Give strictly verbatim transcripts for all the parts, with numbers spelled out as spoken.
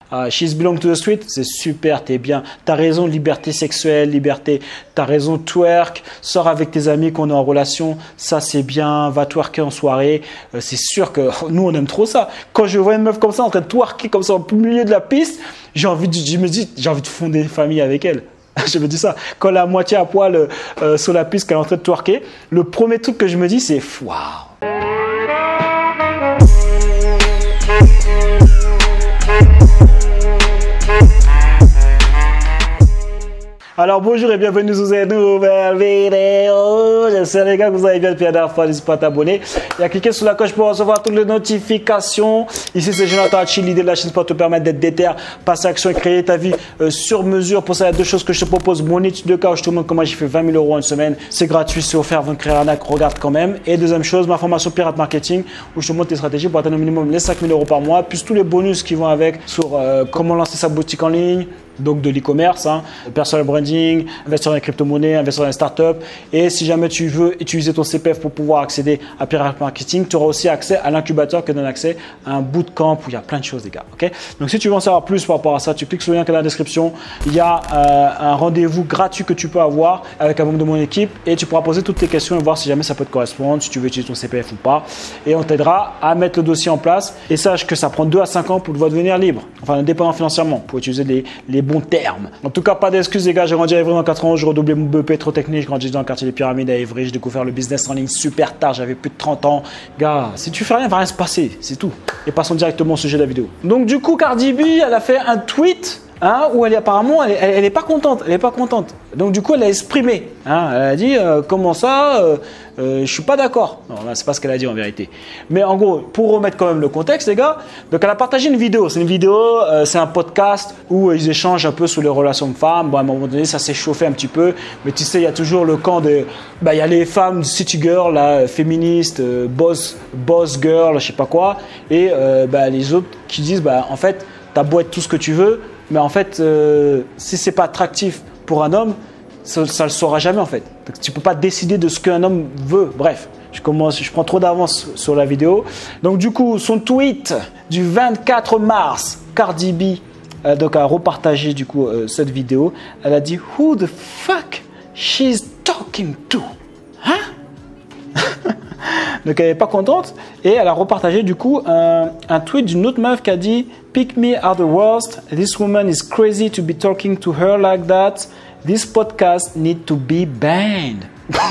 Uh, she's belong to the street, c'est super, t'es bien. T'as raison, liberté sexuelle, liberté. T'as raison, twerk, sors avec tes amis qu'on est en relation, ça c'est bien, va twerker en soirée. Euh, c'est sûr que nous on aime trop ça. Quand je vois une meuf comme ça en train de twerker comme ça au milieu de la piste, j'ai envie de, je me dis, j'ai envie de fonder une famille avec elle. Je me dis ça. Quand elle est à moitié à poil euh, sur la piste, qu'elle est en train de twerker, le premier truc que je me dis c'est waouh. Alors bonjour et bienvenue sur cette nouvelle vidéo. J'espère les gars que vous allez bien depuis la dernière fois. N'hésitez pas à t'abonner et à cliquer sur la cloche pour recevoir toutes les notifications. Ici c'est Jonathan Hachi. L'idée de la chaîne pour te permettre d'être déter, passer à l'action et créer ta vie euh, sur mesure. Pour ça il y a deux choses que je te propose. Mon étude de cas où je te montre comment j'ai fait vingt mille euros en une semaine. C'est gratuit, c'est offert avant de créer un arnaque. Regarde quand même. Et deuxième chose, ma formation Pirate Marketing où je te montre tes stratégies pour atteindre au minimum les cinq mille euros par mois. Plus tous les bonus qui vont avec sur euh, comment lancer sa boutique en ligne. Donc de l'e-commerce, hein, personal branding, investir dans les crypto-monnaies, investir dans les startups. Et si jamais tu veux utiliser ton C P F pour pouvoir accéder à Pirate Marketing, tu auras aussi accès à l'incubateur qui donne accès à un bootcamp où il y a plein de choses les gars. Okay, donc si tu veux en savoir plus par rapport à ça, tu cliques sur le lien qui est dans la description. Il y a euh, un rendez-vous gratuit que tu peux avoir avec un membre de mon équipe et tu pourras poser toutes tes questions et voir si jamais ça peut te correspondre, si tu veux utiliser ton C P F ou pas. Et on t'aidera à mettre le dossier en place. Et sache que ça prend deux à cinq ans pour pouvoir devenir libre, enfin indépendant financièrement, pour utiliser les, les bons termes. En tout cas, pas d'excuses les gars, j'ai grandi à Évry dans quatre ans, j'ai redoublé mon B E P trop technique, j'ai grandi dans le quartier des Pyramides à Évry, j'ai découvert le business en ligne super tard, j'avais plus de trente ans. Gars, si tu fais rien, il va rien se passer, c'est tout. Et passons directement au sujet de la vidéo. Donc du coup, Cardi B, elle a fait un tweet hein, où elle est apparemment, elle, elle, elle est pas contente, elle est pas contente. Donc du coup, elle a exprimé, hein, elle a dit euh, comment ça, euh, euh, je suis pas d'accord. Non, là, c'est pas ce qu'elle a dit en vérité. Mais en gros, pour remettre quand même le contexte, les gars, donc elle a partagé une vidéo. C'est une vidéo, euh, c'est un podcast où euh, ils échangent un peu sur les relations de femmes. Bon, à un moment donné, ça s'est chauffé un petit peu, mais tu sais, il y a toujours le camp de, bah, il y a les femmes city girl, là, féministes, euh, boss, boss girl, je sais pas quoi, et euh, bah, les autres qui disent, bah, en fait, t'as beau être tout ce que tu veux, mais en fait, euh, si c'est pas attractif pour un homme, ça ne le saura jamais en fait. Donc, tu ne peux pas décider de ce qu'un homme veut. Bref, je, commence, je prends trop d'avance sur la vidéo. Donc du coup, son tweet du vingt-quatre mars, Cardi B euh, donc, a repartagé du coup, euh, cette vidéo. Elle a dit « Who the fuck she's talking to ?» Hein? Donc elle n'est pas contente et elle a repartagé du coup un, un tweet d'une autre meuf qui a dit « Pick me are the worst. This woman is crazy to be talking to her like that. This podcast need to be banned. »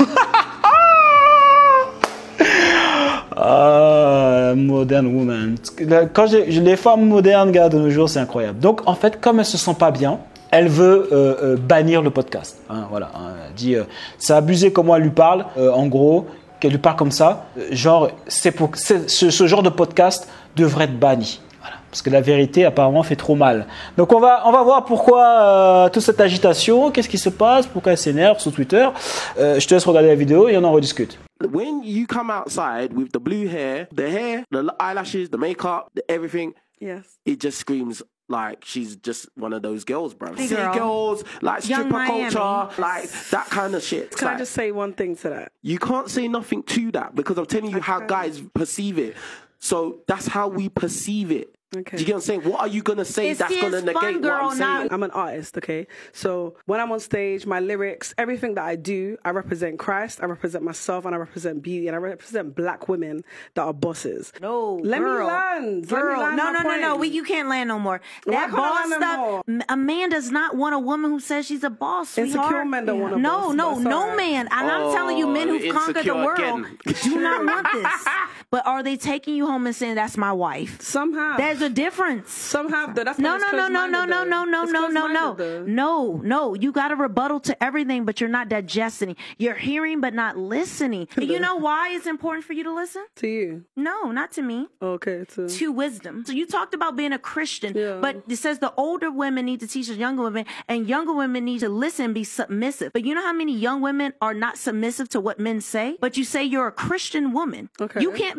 Ah, modern woman. Quand j'ai, les femmes modernes, gars, de nos jours, c'est incroyable. Donc, en fait, comme elle se sent pas bien, elle veut euh, euh, bannir le podcast. Hein, voilà. Hein, elle dit, euh, c'est abusé comment elle lui parle. Euh, en gros, qu'elle lui parle comme ça. Euh, genre, c'est pour, c'est, ce, ce genre de podcast devrait être banni. Parce que la vérité apparemment fait trop mal. Donc on va, on va voir pourquoi euh, toute cette agitation, qu'est-ce qui se passe, pourquoi elle s'énerve sur Twitter. Euh, je te laisse regarder la vidéo et on en rediscute. When you come outside with the blue hair, the hair, the eyelashes, the makeup, the everything, yes, it just screams like she's just one of those girls, bro. Hey, City girl. girls, like Young stripper Miami. culture, like that kind of shit. Can like, I just say one thing to that? You can't say nothing to that because I'm telling you how guys perceive it. So that's how we perceive it. Okay. Do you get what I'm saying? What are you going to say It's that's going to his negate fun what girl I'm saying? I'm an artist, okay? So when I'm on stage, my lyrics, everything that I do, I represent Christ, I represent myself, and I represent beauty, and I represent black women that are bosses. No, Let girl, me land. girl. Let me land no, my no, no, no. point. We, you can't land no more. Why That can't I boss land no stuff. more? m- A man does not want a woman who says she's a boss. Sweetheart. Insecure men don't want a no, boss, no, but it's no all right. man. And I'm telling you, men Oh, who've conquered the insecure world again. do not want this. But are they taking you home and saying that's my wife? Some have. There's a difference. Some have, though. That's No, why it's no, no, no, no, no, close-minded, no, though. no, It's no, no, no, close-minded, though. no, no. You got a rebuttal to everything, but you're not digesting. You're hearing, but not listening. And you know why it's important for you to listen? To you. No, not to me. Okay, to... To wisdom. So you talked about being a Christian, Yeah. but it says the older women need to teach the younger women, and younger women need to listen and be submissive. But you know how many young women are not submissive to what men say? But you say you're a Christian woman. Okay. You can't be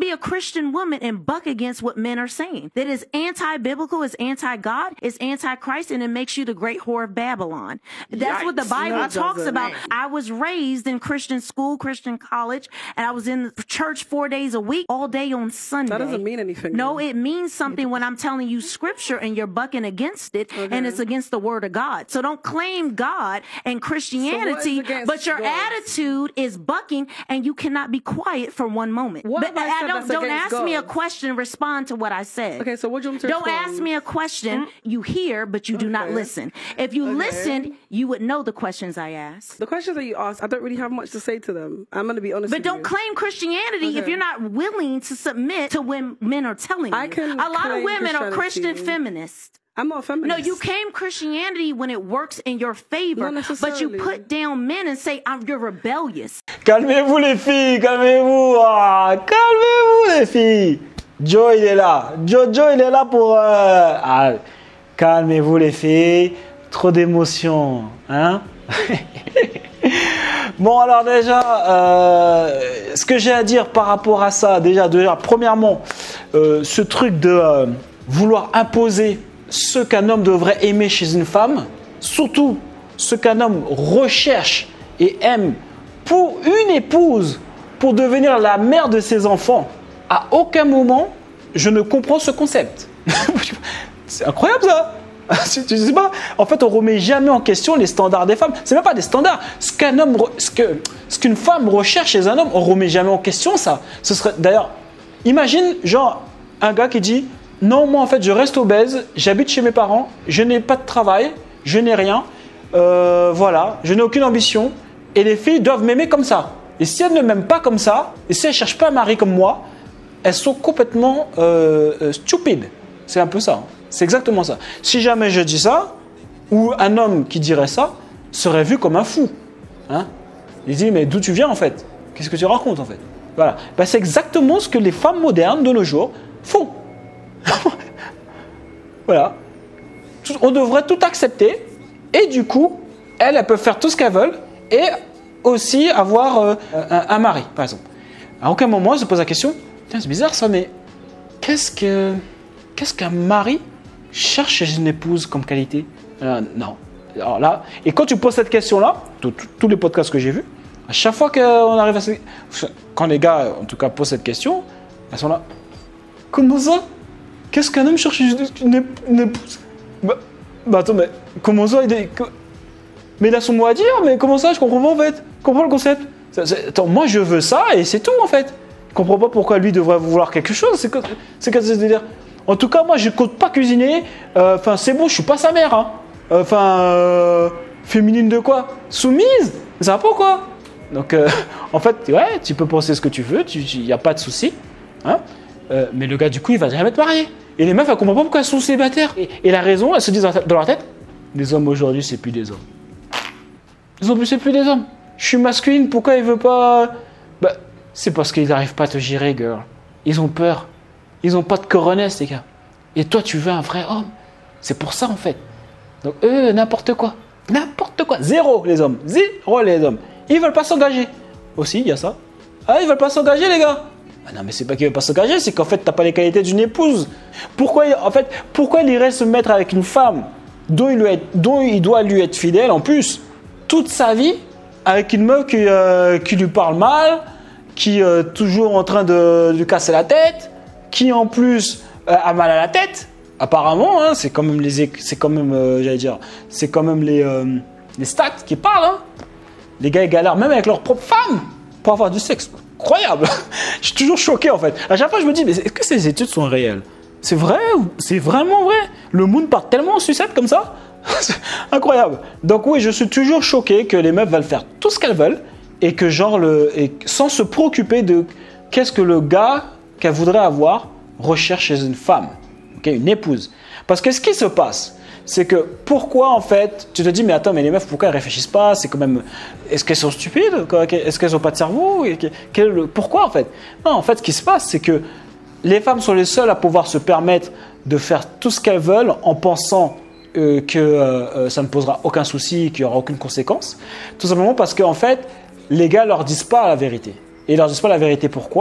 be a Christian woman and buck against what men are saying. That is anti-biblical, is anti-God, is anti-Christ, and it makes you the great whore of Babylon. That's Yikes. what the Bible No, it talks doesn't. about. I was raised in Christian school, Christian college, and I was in church four days a week, all day on Sunday. That doesn't mean anything. No, though. it means something when I'm telling you scripture and you're bucking against it, and it's against the word of God. So don't claim God and Christianity, against but your God? attitude is bucking, and you cannot be quiet for one moment. What But have I I said don't that's don't against ask me a God? question. Respond to what I said. Okay, so what do you want me to Don't respond? ask me a question. You hear, but you do not Okay. listen. If you Okay. listened, you would know the questions I asked. The questions that you asked, I don't really have much to say to them. I'm going to be honest But with don't you. claim Christianity if Okay. you're not willing to submit to when men are telling you. I can a lot of claim women are Christian Christianity. feminists. I'm not a feminist. No, you claim Christianity when it works in your favor, Not but you necessarily. put down men and say, I'm, you're rebellious. Calmez-vous les filles, calmez-vous, ah, calmez-vous les filles. Joe il est là, Joe, Joe il est là pour... euh, ah, calmez-vous les filles, trop d'émotions, hein. Bon alors déjà, euh, ce que j'ai à dire par rapport à ça, déjà, déjà premièrement, euh, ce truc de euh, vouloir imposer ce qu'un homme devrait aimer chez une femme, surtout ce qu'un homme recherche et aime pour une épouse, pour devenir la mère de ses enfants, à aucun moment je ne comprends ce concept. C'est incroyable ça. Tu sais pas, en fait, on remet jamais en question les standards des femmes. C'est même pas des standards. Ce qu'un homme, re- ce que, ce qu'une femme recherche chez un homme, on remet jamais en question ça. Ce serait, d'ailleurs, imagine genre un gars qui dit non, moi en fait, je reste obèse, j'habite chez mes parents, je n'ai pas de travail, je n'ai rien, euh, voilà, je n'ai aucune ambition, et les filles doivent m'aimer comme ça. Et si elles ne m'aiment pas comme ça, et si elles cherchent pas un mari comme moi, elles sont complètement euh, euh, stupides. C'est un peu ça. Hein. C'est exactement ça. Si jamais je dis ça, ou un homme qui dirait ça, serait vu comme un fou. Hein? Il dit, mais d'où tu viens en fait? Qu'est-ce que tu racontes en fait? Voilà. Ben, c'est exactement ce que les femmes modernes de nos jours font. Voilà. On devrait tout accepter, et du coup, elles, elles peuvent faire tout ce qu'elles veulent, et aussi avoir euh, un, un mari, par exemple. À aucun moment, elle se pose la question, tiens, c'est bizarre ça, mais qu'est-ce que qu'est-ce qu'un mari cherche chez une épouse comme qualité? euh, Non. Alors là, et quand tu poses cette question-là, tous tous les podcasts que j'ai vus, à chaque fois qu'on arrive à ce... Quand les gars, en tout cas, posent cette question, elles sont là. Comment ça? Qu'est-ce qu'un homme cherche chez une, ép- une épouse? bah, bah attends, mais comment ça? Il est... Mais il a son mot à dire, mais comment ça? Je comprends pas en fait. Je comprends le concept. Ça, c'est- Attends, moi je veux ça et c'est tout en fait. Je comprends pas pourquoi lui devrait vouloir quelque chose. C'est quoi c'est quoi ce délire? En tout cas, moi je compte pas cuisiner. Enfin, euh, c'est bon, je suis pas sa mère. Enfin, hein. euh, féminine de quoi? Soumise? Ça va pas quoi? Donc, euh, en fait, ouais, tu peux penser ce que tu veux, il n'y a pas de souci. Hein, euh, mais le gars, du coup, il va jamais te marier. Et les meufs, elles comprennent pas pourquoi elles sont célibataires. Et, et la raison, elles se disent dans leur tête, les hommes aujourd'hui, c'est plus des hommes. Ils ont plus, c'est plus des hommes. Je suis masculine, pourquoi il veut pas... Bah, c'est parce qu'ils n'arrivent pas à te gérer, girl. Ils ont peur. Ils ont pas de coronesse, les gars. Et toi, tu veux un vrai homme. C'est pour ça, en fait. Donc, eux, n'importe quoi. N'importe quoi. Zéro, les hommes. Zéro, les hommes. Ils veulent pas s'engager. Aussi, il y a ça. Ah, ils veulent pas s'engager, les gars. Ah non, mais c'est pas qu'ils veulent pas s'engager, c'est qu'en fait, t'as pas les qualités d'une épouse. Pourquoi, en fait, pourquoi il irait se mettre avec une femme dont il, lui est, dont il doit lui être fidèle, en plus, toute sa vie, avec une meuf qui, euh, qui lui parle mal, qui est euh, toujours en train de lui casser la tête, qui en plus euh, a mal à la tête. Apparemment, hein, c'est quand même les, c'est quand même, euh, j'allais dire, c'est quand même les, euh, les stats qui parlent. Hein. Les gars ils galèrent même avec leur propre femme pour avoir du sexe. Incroyable. Je suis toujours choqué en fait. À chaque fois je me dis, mais est-ce que ces études sont réelles? C'est vrai ou c'est vraiment vrai? Le monde part tellement en sucette comme ça. C'est incroyable. Donc oui, je suis toujours choqué que les meufs veulent faire tout ce qu'elles veulent et que genre le, et sans se préoccuper de qu'est-ce que le gars qu'elle voudrait avoir recherche chez une femme, okay, une épouse. Parce que ce qui se passe, c'est que pourquoi en fait, tu te dis mais attends, mais les meufs pourquoi elles réfléchissent pas? C'est quand même, est-ce qu'elles sont stupides? Est-ce qu'elles ont pas de cerveau? Quel, pourquoi en fait? Non, en fait, ce qui se passe, c'est que les femmes sont les seules à pouvoir se permettre de faire tout ce qu'elles veulent en pensant euh, que euh, ça ne posera aucun souci, qu'il n'y aura aucune conséquence. Tout simplement parce qu'en fait, les gars leur disent pas la vérité. Et ils leur disent pas la vérité pourquoi?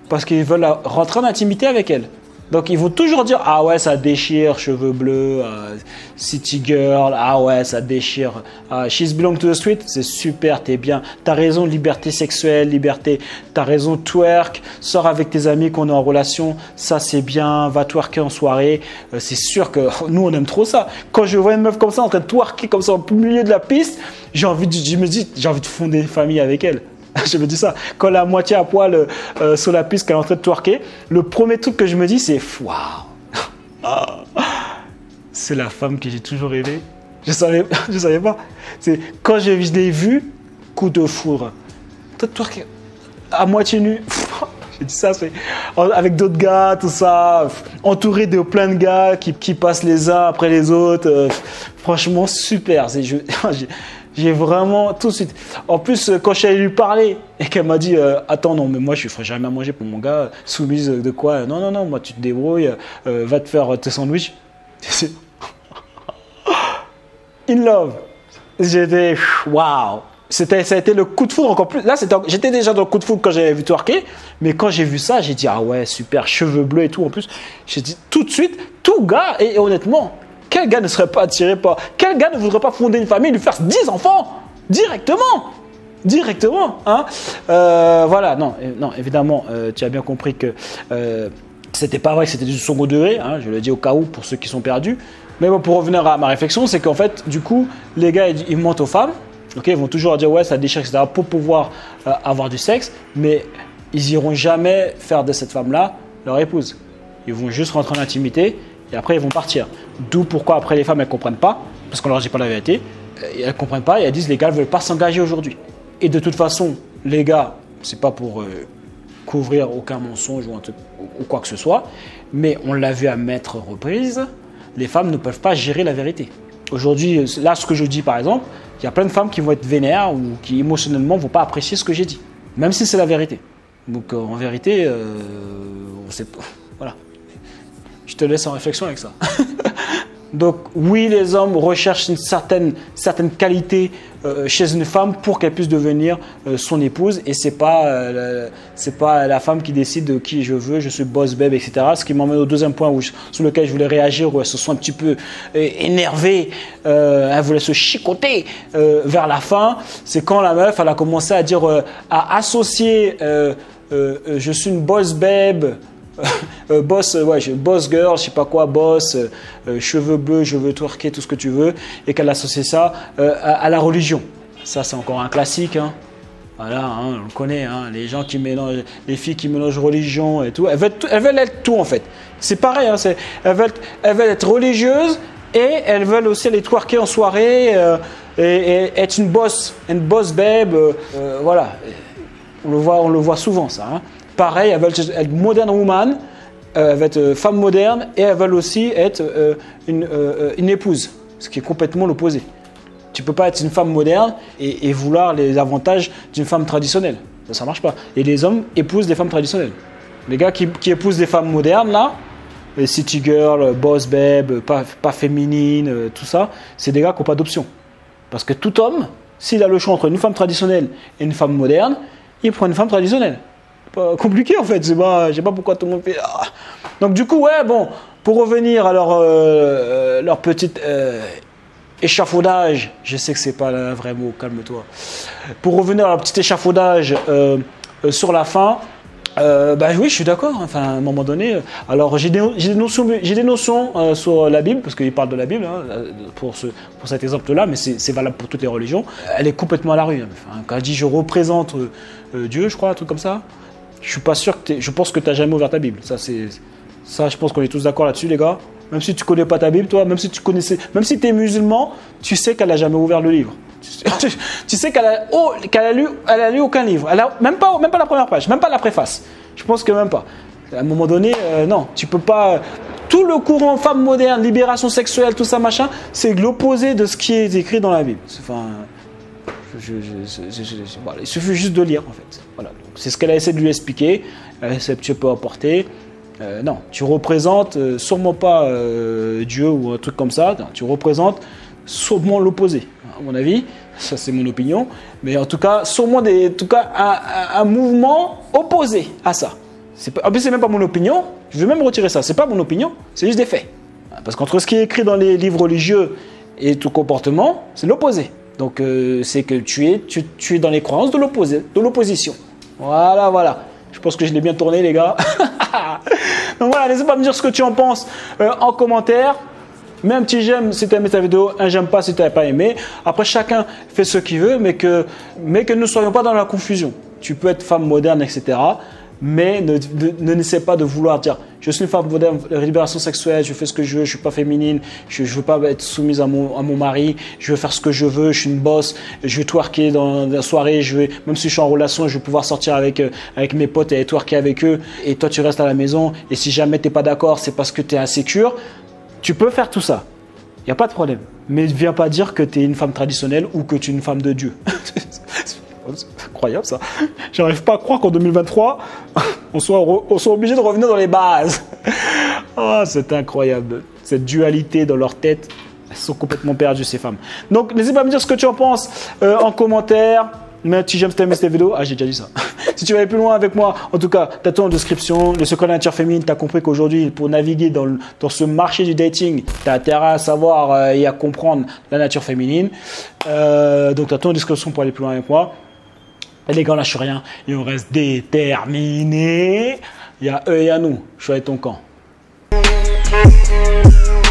parce qu'ils veulent rentrer en intimité avec elle. Donc ils vont toujours dire ah ouais ça déchire, cheveux bleus, euh, city girl, ah ouais ça déchire, uh, she's belong to the street, c'est super, t'es bien, t'as raison, liberté sexuelle, liberté, t'as raison, twerk, sors avec tes amis qu'on est en relation, ça c'est bien, va twerker en soirée, euh, c'est sûr que nous on aime trop ça. Quand je vois une meuf comme ça en train de twerker comme ça au milieu de la piste, j'ai envie de, je me dis j'ai envie de fonder une famille avec elle. Je me dis ça. Quand la moitié à poil euh, sur la piste qu'elle est en train de twerker, le premier truc que je me dis, c'est waouh, c'est la femme que j'ai toujours rêvé. Je savais, je savais pas. C'est quand je l'ai vue, coup de foudre. Twerker à moitié nue. J'ai dit ça, c'est avec d'autres gars, tout ça, entouré de plein de gars qui, qui passent les uns après les autres. Euh, franchement, super. C'est, je, j'ai, J'ai vraiment tout de suite. En plus, quand je suis allé lui parler et qu'elle m'a dit euh, attends, non, mais moi je ne ferai jamais à manger pour mon gars, soumise de quoi? Non, non, non, moi tu te débrouilles, euh, va te faire tes sandwichs. In love. J'étais waouh. C'était, ça a été le coup de foudre encore plus. Là, c'était, j'étais déjà dans le coup de foudre quand j'avais vu twerker, mais quand j'ai vu ça, j'ai dit ah ouais, super, cheveux bleus et tout. En plus, j'ai dit tout de suite, tout gars, et, et honnêtement, quel gars ne serait pas attiré par... Quel gars ne voudrait pas fonder une famille, lui faire dix enfants directement? Directement. Hein euh, voilà, non, non évidemment, euh, tu as bien compris que euh, c'était pas vrai que c'était du second degré. Hein, je le dis au cas où pour ceux qui sont perdus. Mais bon, pour revenir à ma réflexion, c'est qu'en fait, du coup, les gars, ils, ils mentent aux femmes. Okay, ils vont toujours dire ouais, ça déchire, et cetera pour pouvoir euh, avoir du sexe. Mais ils n'iront jamais faire de cette femme-là leur épouse. Ils vont juste rentrer en intimité. Et après, ils vont partir. D'où pourquoi après les femmes, elles ne comprennent pas, parce qu'on leur dit pas la vérité. Elles ne comprennent pas et elles disent les gars ne veulent pas s'engager aujourd'hui. Et de toute façon, les gars, ce n'est pas pour euh, couvrir aucun mensonge ou, un truc, ou, ou quoi que ce soit, mais on l'a vu à maintes reprises, les femmes ne peuvent pas gérer la vérité. Aujourd'hui, là, ce que je dis par exemple, il y a plein de femmes qui vont être vénères ou qui émotionnellement ne vont pas apprécier ce que j'ai dit, même si c'est la vérité. Donc euh, en vérité, euh, on sait pas. Voilà. Je te laisse en réflexion avec ça. Donc oui, les hommes recherchent une certaine, certaine qualité euh, chez une femme pour qu'elle puisse devenir euh, son épouse. Et ce n'est pas, euh, c'est pas la femme qui décide de qui je veux, je suis boss babe, et cetera. Ce qui m'emmène au deuxième point où je, sur lequel je voulais réagir, où elles se sont un petit peu euh, énervées, euh, elles voulaient se chicoter euh, vers la fin. C'est quand la meuf elle a commencé à dire, euh, à associer euh, euh, euh, je suis une boss babe, Euh, boss, ouais, boss girl, je sais pas quoi, boss, euh, cheveux bleus, je veux twerker, tout ce que tu veux, et qu'elle associe ça euh, à, à la religion. Ça, c'est encore un classique. Hein. Voilà, hein, on le connaît. Hein, les gens qui mélangent, les filles qui mélangent religion et tout, elles veulent, tout, elles veulent être tout en fait. C'est pareil. Hein, c'est, elles, veulent, elles veulent être religieuses et elles veulent aussi aller twerker en soirée euh, et, et être une boss, une boss babe. Euh, voilà, on le voit, on le voit souvent ça. Hein. Pareil, elles veulent être modern woman, euh, elles veulent être euh, femme moderne et elles veulent aussi être euh, une, euh, une épouse, ce qui est complètement l'opposé. Tu ne peux pas être une femme moderne et, et vouloir les avantages d'une femme traditionnelle. Ça ne marche pas. Et les hommes épousent des femmes traditionnelles. Les gars qui, qui épousent des femmes modernes, là, les city girl, boss babe, pas, pas féminine, euh, tout ça, c'est des gars qui n'ont pas d'option. Parce que tout homme, s'il a le choix entre une femme traditionnelle et une femme moderne, il prend une femme traditionnelle. Pas compliqué en fait, c'est pas, je sais pas pourquoi tout le monde fait. Ah. Donc du coup, ouais, bon, pour revenir à leur, euh, leur petite euh, échafaudage, je sais que c'est pas un vrai mot, calme-toi. Pour revenir à leur petit échafaudage euh, euh, sur la fin, euh, bah oui, je suis d'accord. Enfin, à un moment donné, alors j'ai des, j'ai des notions, j'ai des notions euh, sur la Bible parce qu'il parle de la Bible hein, pour ce, pour cet exemple-là, mais c'est, c'est valable pour toutes les religions. Elle est complètement à la rue. Enfin, quand elle dit je représente euh, Dieu, je crois, un truc comme ça. Je suis pas sûr que je pense que tu n'as jamais ouvert ta Bible. Ça, c'est, ça, je pense qu'on est tous d'accord là-dessus, les gars. Même si tu connais pas ta Bible, toi, même si tu connaissais, même si tu es musulman, tu sais qu'elle n'a jamais ouvert le livre. Tu, tu sais qu'elle a, oh, qu'elle a lu, elle a lu aucun livre. Elle a même pas, même pas la première page, même pas la préface. Je pense que même pas. À un moment donné, euh, non, tu peux pas. Tout le courant femme moderne, libération sexuelle, tout ça, machin, c'est l'opposé de ce qui est écrit dans la Bible. Enfin. Je, je, je, je, je, voilà, il suffit juste de lire en fait. Voilà. Donc, c'est ce qu'elle a essayé de lui expliquer. Elle essaie un petit peu apporter. Euh, non, tu représentes euh, sûrement pas euh, Dieu ou un truc comme ça. Non, tu représentes sûrement l'opposé. À mon avis, ça c'est mon opinion. Mais en tout cas, sûrement des, en tout cas, un, un, un mouvement opposé à ça. Pas, en plus, c'est même pas mon opinion. Je vais même retirer ça. C'est pas mon opinion, c'est juste des faits. Parce qu'entre ce qui est écrit dans les livres religieux et ton comportement, c'est l'opposé. Donc, euh, c'est que tu es, tu, tu es dans les croyances de l'opposé, de l'opposition. Voilà, voilà. Je pense que je l'ai bien tourné, les gars. Donc voilà, n'hésite pas à me dire ce que tu en penses euh, en commentaire. Mets un petit j'aime si tu as aimé ta vidéo, un j'aime pas si tu n'as pas aimé. Après, chacun fait ce qu'il veut, mais que, mais que nous ne soyons pas dans la confusion. Tu peux être femme moderne, et cetera. Mais ne, ne, n'essaie pas de vouloir dire je suis une femme moderne, libération sexuelle, je fais ce que je veux, je suis pas féminine, je ne veux pas être soumise à mon, à mon mari, je veux faire ce que je veux, je suis une boss, je vais twerker dans la soirée, je vais, même si je suis en relation, je vais pouvoir sortir avec, avec mes potes et twerker avec eux. Et toi, tu restes à la maison. Et si jamais tu n'es pas d'accord, c'est parce que tu es insécure. Tu peux faire tout ça, il n'y a pas de problème. Mais ne viens pas dire que tu es une femme traditionnelle ou que tu es une femme de Dieu. C'est incroyable ça. J'arrive pas à croire qu'en deux mille vingt-trois, on soit, on soit obligé de revenir dans les bases. Oh, c'est incroyable. Cette dualité dans leur tête, elles sont complètement perdues ces femmes. Donc n'hésite pas à me dire ce que tu en penses euh, en commentaire. Mets un petit j'aime si tu as aimé cette vidéo. Ah, j'ai déjà dit ça. Si tu veux aller plus loin avec moi, en tout cas, tu as tout en description. Le secret de la nature féminine, tu as compris qu'aujourd'hui, pour naviguer dans, le, dans ce marché du dating, tu as intérêt à savoir euh, et à comprendre la nature féminine. Euh, donc, tu as tout en description pour aller plus loin avec moi. Et les gars, on lâche rien. Et on reste déterminés. Il y a eux et à nous. Je suis avec ton camp.